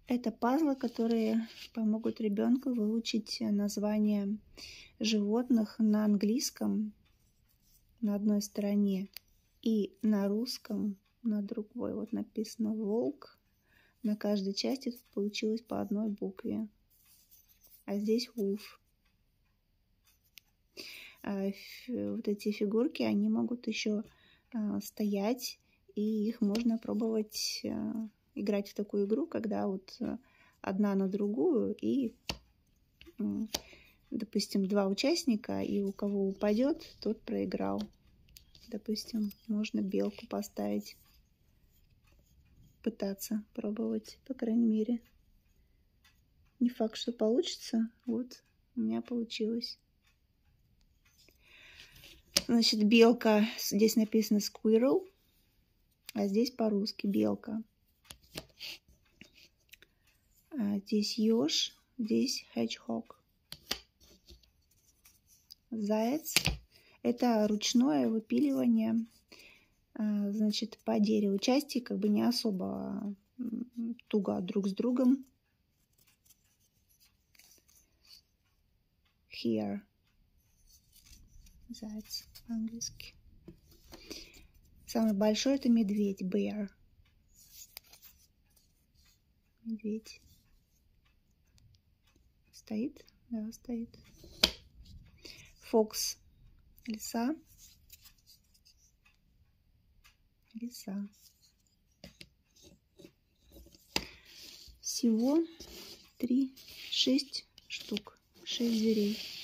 Это пазлы, которые помогут ребенку выучить названия животных на английском на одной стороне и на русском на другой. Вот написано волк. На каждой части тут получилось по одной букве. А здесь wolf. Вот эти фигурки, они могут еще стоять, и их можно пробовать играть в такую игру, когда вот одна на другую, и, допустим, два участника, и у кого упадет, тот проиграл. Допустим, можно белку поставить, пытаться пробовать, по крайней мере. Не факт, что получится. Вот, у меня получилось. Значит, белка, здесь написано squirrel, а здесь по-русски белка. А здесь еж, здесь hedgehog. Заяц. Это ручное выпиливание, значит, по дереву. Части как бы не особо туго друг с другом. Here. Заяц по-английски. Самый большой это медведь, bear. Медведь. Стоит? Да, стоит. Fox. Лиса. Лиса. Всего 6 штук. 6 зверей.